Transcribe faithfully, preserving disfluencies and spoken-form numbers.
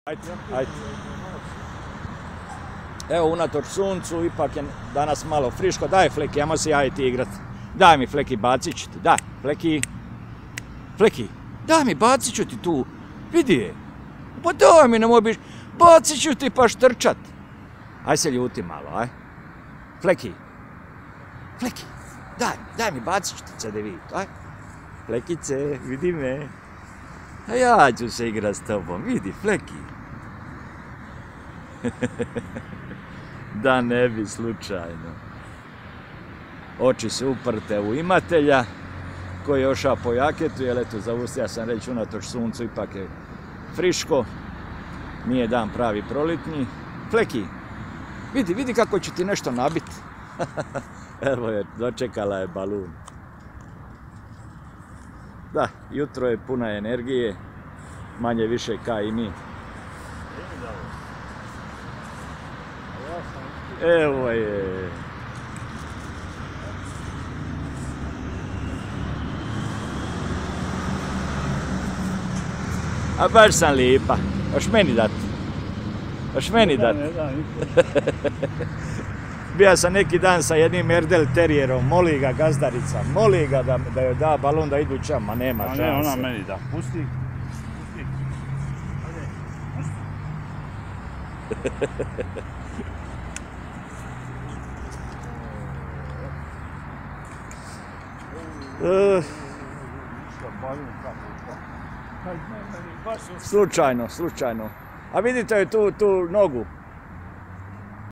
Ajde, ajde. Evo, unatoč suncu, ipak je danas malo friško. Daj, Fleki, ajmo se ja i ti igrat. Daj mi, Fleki, bacit ću ti. Daj, Fleki. Fleki, daj mi, bacit ću ti tu. Vidi je. Pa daj mi, nemoj biš. Bacit ću ti pa štrčat. Aj se ljuti malo, aj. Fleki. Fleki, daj mi, daj mi, bacit ću ti cedevit, aj. Flekice, vidi me. A ja ću se igrat s tobom, vidi, Fleki. Da ne bi slučajno. Oči su uprte u imatelja koji je ošao po jaketu, jer eto, zavustio sam reći, unatoč suncu ipak je friško. Nije dan pravi prolitnji. Fleki, vidi, vidi kako ću ti nešto nabiti. Evo je, dočekala je balun. Da, jutro je puna energije, manje više ka i mi. Evo je. A baš sam lipa. Još meni dat. Još meni dat. Bija sam neki dan sa jednim Erdel terijerom, moli ga gazdarica, moli ga da, da joj da balon da idu čam, ma nema šanse. A ne, ona meni da, pusti. Uh, slučajno, slučajno. A vidite tu, tu nogu.